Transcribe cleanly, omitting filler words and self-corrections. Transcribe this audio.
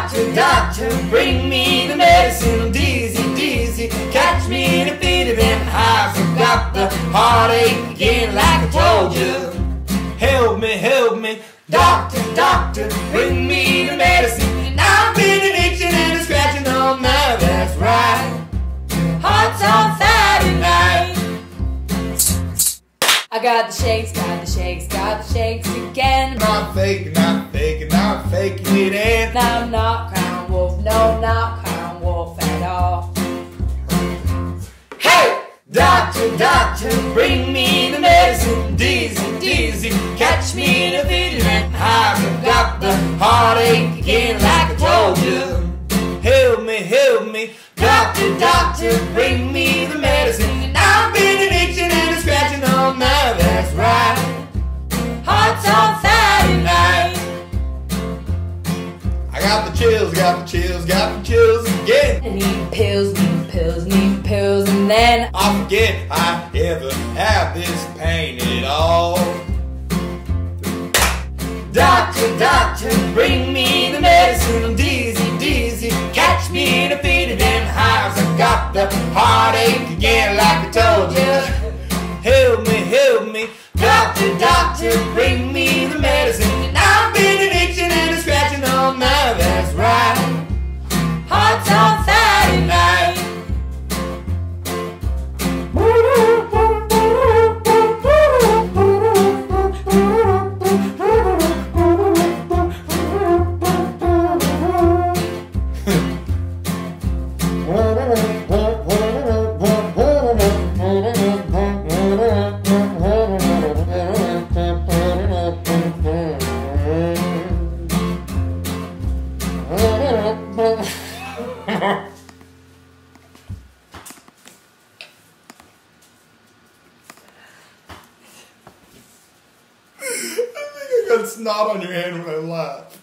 Doctor, doctor, bring me the medicine. I'm dizzy, dizzy, catch me in a fit of them highs. I've got the heartache again like I told you. Help me, doctor, doctor, bring me the medicine. And I've been an itching and a scratching all night, that's right. Heart's on fire tonight. I got the shakes, got the shakes, got the shakes again. Not faking, not faking, not faking it in. No, I'm not Crown Wolf, no, not Crown Wolf at all. Hey! Doctor, doctor, bring me the medicine. Dizzy, dizzy, catch me in a fit of them highs. I've got the heartache again like I told you. Help me, doctor, doctor, bring me the medicine. And I've been an itching and a scratching all night, that's right. Heart's on fire tonight. I got the chills, got the chills, got the chills again. I need pills, need pills, need pills, and then I forget I ever had this pain at all. Doctor, doctor, bring me the medicine. I'm dizzy, dizzy, catch me in a fit of them highs. I've got the heartache again like I told you. Help me, doctor, doctor, bring me the medicine. And I've been an itching and a scratching all night, that's right. Heart's on fire tonight. I think I got snot on your hand when I laugh.